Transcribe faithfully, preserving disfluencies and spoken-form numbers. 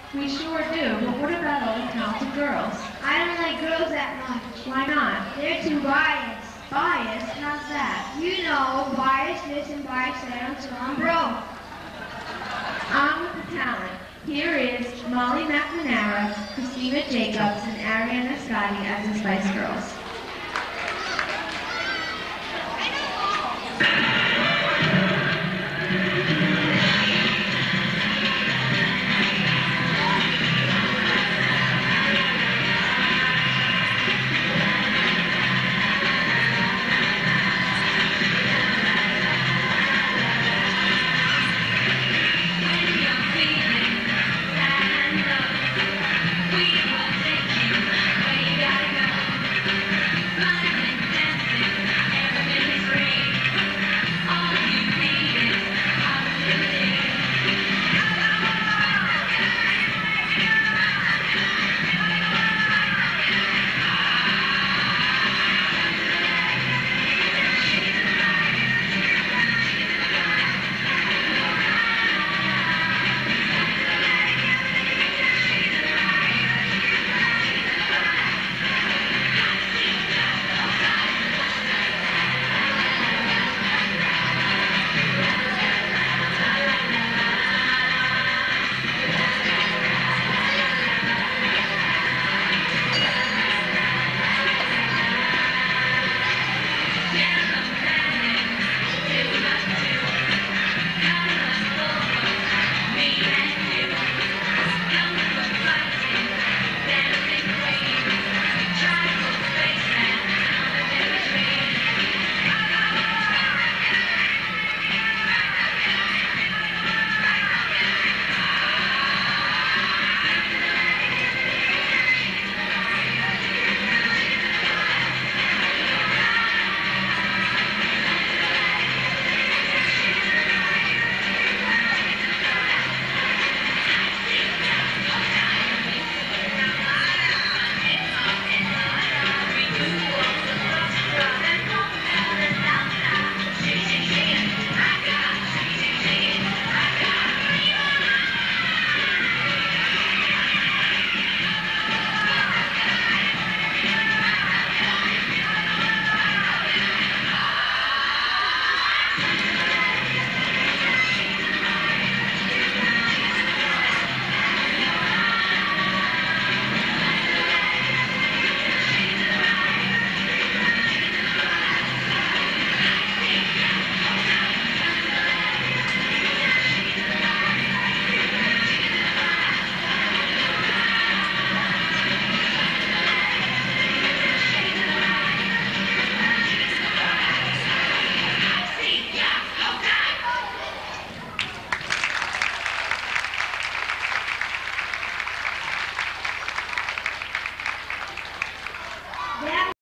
We sure do, but what about all the talented girls? I don't like girls that much. Why not? They're too biased. Biased? How's that? You know, biased this and biased that, so I'm broke. On with the talent. Here is Molly McNamara, Christina Jacobs, and Ariana Scotti as the Spice Girls.